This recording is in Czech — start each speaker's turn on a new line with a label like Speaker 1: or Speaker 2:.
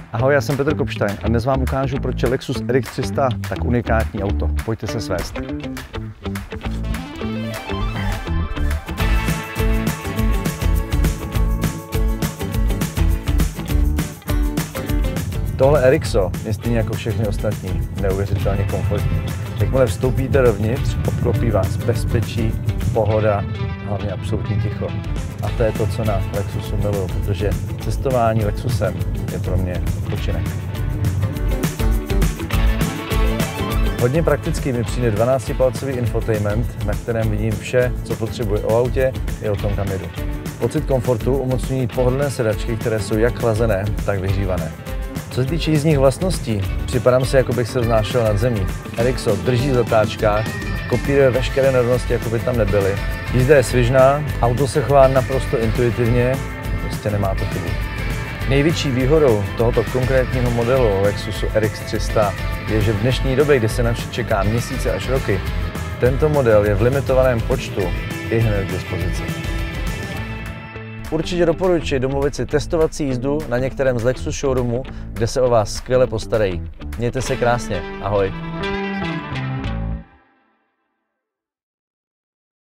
Speaker 1: Ahoj, já jsem Petr Kopštajn a dnes vám ukážu, proč je Lexus RX 300 tak unikátní auto. Pojďte se svést. Tohle RXO je stejně jako všechny ostatní neuvěřitelně komfortní. Jakmile vstoupíte dovnitř, obklopí vás bezpečí, pohoda, hlavně absolutní ticho. A to je to, co na Lexusu miluju, protože cestování Lexusem je pro mě odpočinek. Hodně prakticky mi přijde 12-palcový infotainment, na kterém vidím vše, co potřebuji o autě i o tom, kam jedu. Pocit komfortu umocňují pohodlné sedačky, které jsou jak chlazené, tak vyhřívané. Co se týče jízdních vlastností, připadám si, jako bych se vznášel nad zemí. RXO drží v zatáčkách, kopíruje veškeré nerovnosti, jako by tam nebyly. Jízda je svižná, auto se chová naprosto intuitivně, prostě nemá to chybu. Největší výhodou tohoto konkrétního modelu Lexusu RX 300 je, že v dnešní době, kdy se na vše čeká měsíce až roky, tento model je v limitovaném počtu i hned k dispozici. Určitě doporučuji domluvit si testovací jízdu na některém z Lexus showroomů, kde se o vás skvěle postarají. Mějte se krásně, ahoj!